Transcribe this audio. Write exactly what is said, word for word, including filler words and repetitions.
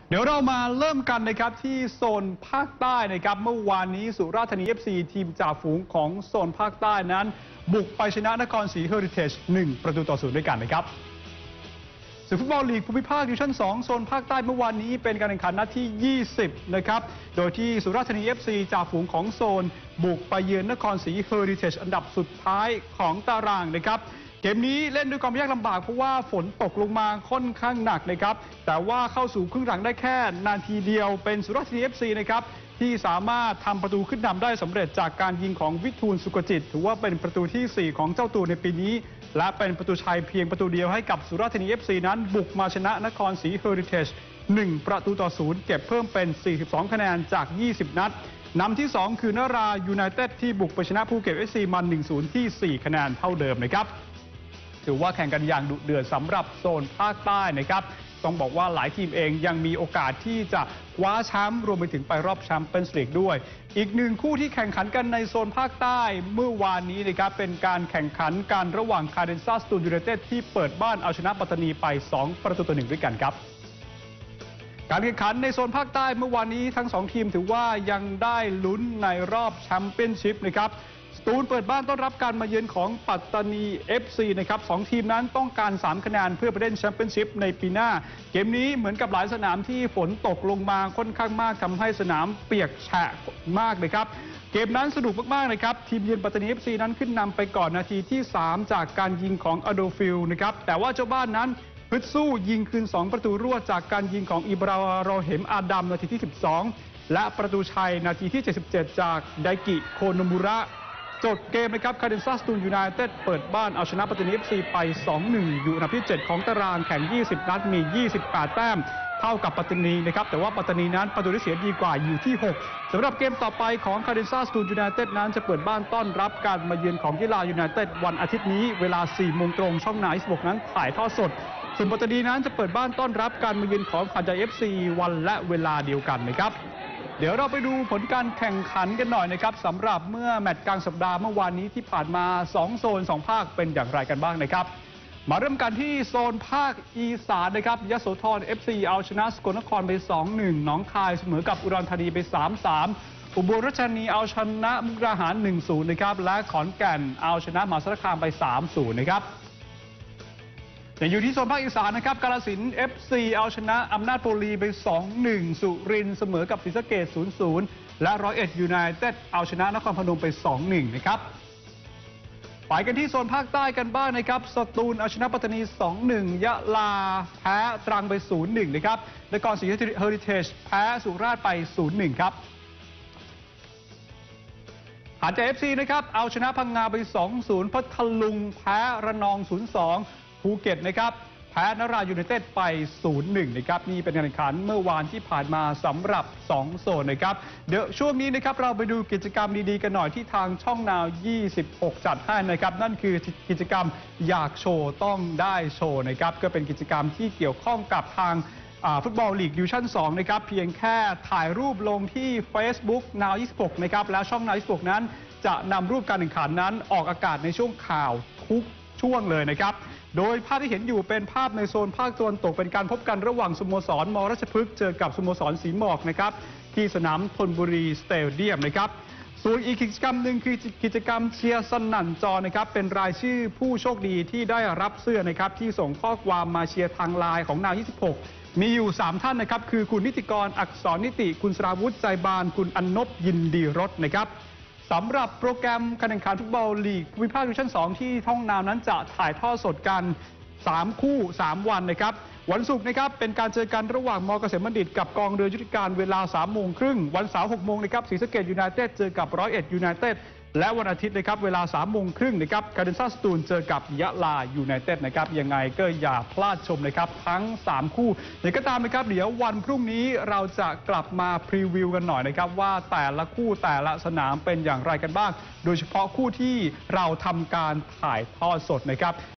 เดี๋ยวเรามาเริ่มกันนะครับที่โซนภาคใต้นะครับเมื่อวานนี้สุราษฎร์ธานี เอฟ ซี ทีมจ่าฝูงของโซนภาคใต้นั้นบุกไปชนะนครศรีเฮอริเทจหนึ่งประตูต่อศูนย์ด้วยกันนะครับศึกฟุตบอลลีกภูมิภาคดิวิชั่นสองโซนภาคใต้เมื่อวานนี้เป็นการแข่งขันนัดที่ยี่สิบนะครับโดยที่สุราษฎร์ธานี เอฟ ซี จ่าฝูงของโซนบุกไปเยือนนครศรีเฮอริเทจอันดับสุดท้ายของตารางนะครับเกมนี้เล่นด้วยความยากลำบากเพราะว่าฝนตกลงมาค่อนข้างหนักนะครับแต่ว่าเข้าสู่ครึ่งหลังได้แค่นาทีเดียวเป็นสุราษฎร์ธานี เอฟ ซี นะครับที่สามารถทำประตูขึ้นนำได้สำเร็จจากการยิงของวิทูลสุกจิตถือว่าเป็นประตูที่สี่ของเจ้าตัวในปีนี้และเป็นประตูชัยเพียงประตูเดียวให้กับสุราษฎร์ธานี เอฟ ซี นั้นบุกมาชนะนครศรีเฮอริเทจหนึ่งประตูต่อศูนย์เก็บเพิ่มเป็นสี่สิบสองคะแนนจากยี่สิบนัดนำที่สองคือนรายูไนเต็ดที่บุกไปชนะภูเก็ต เอฟ ซี มา หนึ่งศูนย์ ที่สี่คะแนนเท่าเดิมนะครับถือว่าแข่งกันอย่างดุเดือดสำหรับโซนภาคใต้นะครับต้องบอกว่าหลายทีมเองยังมีโอกาสที่จะคว้าแชมป์รวมไปถึงไปรอบแชมเปี้ยนส์ลีกด้วยอีกหนึ่งคู่ที่แข่งขันกันในโซนภาคใต้เมื่อวานนี้นะครับเป็นการแข่งขันกันระหว่างคาเดนซ่าสตูลยูไนเต็ดที่เปิดบ้านเอาชนะปัตตานีไปสองประตูต่อหนึ่งด้วยกันครับการแข่งขันในโซนภาคใต้เมื่อวานนี้ทั้งสองทีมถือว่ายังได้ลุ้นในรอบแชมเปี้ยนชิพนะครับสตูลเปิดบ้านต้อนรับการมาเยือนของปัตตานี เอฟ ซี นะครับสองทีมนั้นต้องการสามคะแนนเพื่อไปเล่นแชมเปี้ยนชิพในปีหน้าเกมนี้เหมือนกับหลายสนามที่ฝนตกลงมาค่อนข้างมากทำให้สนามเปียกแฉะมากเลยครับเกมนั้นสนุกมากๆนะครับทีมเยือนปัตตานี เอฟ ซี นั้นขึ้นนำไปก่อนนาทีที่สามจากการยิงของอโดฟิลนะครับแต่ว่าเจ้าบ้านนั้นฮึดสู้ยิงคืนสองประตูรวดจากการยิงของอิบราโรเฮมอาดัมนาทีที่สิบสองและประตูชัยนาทีที่เจ็ดสิบเจ็ดจากไดกิโคโนมุระจบเกมนะครับคาเดนซ่าสตูลยูไนเต็ดเปิดบ้านเอาชนะปัตตานี เอฟ ซี ไป สองหนึ่ง อยู่อันดับที่เจ็ดของตารางแข่งยี่สิบนัดมียี่สิบแปดแต้มเท่ากับปัตตานีนะครับแต่ว่าปัตตานีนั้นประตูได้เสียดีกว่าอยู่ที่หกสำหรับเกมต่อไปของคาเดนซ่าสตูลยูไนเต็ดนั้นจะเปิดบ้านต้อนรับการมาเยือนของยะลายูไนเต็ดวันอาทิตย์นี้เวลาสี่โมงตรงช่องนายสิบหกนั้นถ่ายทอดสดส่วนปัตตานีนั้นจะเปิดบ้านต้อนรับการมาเยือนของหาดใหญ่ เอฟ ซี วันและเวลาเดียวกันนะครับเดี๋ยวเราไปดูผลการแข่งขันกันหน่อยนะครับสำหรับเมื่อแมตช์กลางสัปดาห์เมื่อวานนี้ที่ผ่านมาสองโซนสองภาคเป็นอย่างไรกันบ้างนะครับมาเริ่มกันที่โซนภาคอีสานนะครับยโสธร เอฟ ซี เอาชนะสกลนครไป สองหนึ่ง หนองคายเสมอกับอุดรธานีไป สามสาม อุบลราชธานีเอาชนะมุกดาหาร หนึ่งศูนย์ นะครับและขอนแก่นเอาชนะมหาสารคามไป สามศูนย์ นะครับแต่อยู่ที่โซนภาคอีสานนะครับกาฬสินธุ์ เอฟ ซี เอาชนะอำนาจบุรีไป สองหนึ่ง สุรินทร์เสมอกับศรีสะเกษ ศูนย์ศูนย์ และร้อยเอ็ดยูไนเต็ดเอาชนะนครพนมไป สองหนึ่ง นะครับไปกันที่โซนภาคใต้กันบ้างนะครับสตูลเอาชนะปัตตานี สองหนึ่ง ยะลาแพ้ตรังไป ศูนย์หนึ่ง นะครับนครศรีเฮอริเทจแพ้สุราษฎร์ไป ศูนย์หนึ่ง ครับหาดใหญ่ เอฟ ซี นะครับเอาชนะพังงาไป สองศูนย์ พัทลุงแพ้ระนอง ศูนย์สองภูเก็ตนะครับแพ้นรายูไนเต็ดไป ศูนย์หนึ่ง นะครับนี่เป็นการแข่งขันเมื่อวานที่ผ่านมาสำหรับสองโซนนะครับเดี๋ยวช่วงนี้นะครับเราไปดูกิจกรรมดีๆกันหน่อยที่ทางช่องนาวยี่สิบหกจัดให้นะครับนั่นคือกิจกรรมอยากโชว์ต้องได้โชว์นะครับก็เป็นกิจกรรมที่เกี่ยวข้องกับทางฟุตบอลลีกดิวิชั่นสองนะครับเพียงแค่ถ่ายรูปลงที่ Facebook นาวยี่สิบหกนะครับแล้วช่องนาวยี่สิบหกนั้นจะนำรูปการแข่งขันนั้นออกอากาศในช่วงข่าวทุกช่วงเลยนะครับโดยภาพที่เห็นอยู่เป็นภาพในโซนภาคตะวันตกเป็นการพบกันระหว่างสโมสรมราชพฤกษ์เจอกับสโมสรสีหมอกนะครับที่สนามธนบุรีสเตเดียมนะครับส่วนอีกกิจกรรมหนึ่งคือกิจกรรมเชียร์สนั่นจอนะครับเป็นรายชื่อผู้โชคดีที่ได้รับเสื้อนะครับที่ส่งข้อความมาเชียร์ทางไลน์ของนาวยี่สิบหกมีอยู่สามท่านนะครับคือคุณนิติกรอักษรนิติคุณสราวุฒิใจบานคุณอนนบยินดีรสนะครับสำหรับโปรแกรมการแข่งขันฟุตบอลลีกภูมิภาคดิวิชั่นสองที่ท่องนาวนั้นจะถ่ายทอดสดกันสามคู่สามวันนะครับวันศุกร์นะครับเป็นการเจอกันระหว่างม.เกษมบัณฑิตกับกองเรือยุทธการเวลาสามโมงครึ่งวันเสาร์หกโมงนะครับศรีสะเกษยูไนเต็ดเจอกับร้อยเอ็ดยูไนเต็ดและวันอาทิตย์นะครับเวลาสามโมงครึ่งนะครับคาเดนซ่าสตูลเจอกับยะลายูไนเต็ดนะครับยังไงก็อย่าพลาดชมนะครับทั้งสามคู่อย่างก็ตามนะครับเดี๋ยววันพรุ่งนี้เราจะกลับมาพรีวิวกันหน่อยนะครับว่าแต่ละคู่แต่ละสนามเป็นอย่างไรกันบ้างโดยเฉพาะคู่ที่เราทำการถ่ายทอดสดนะครับ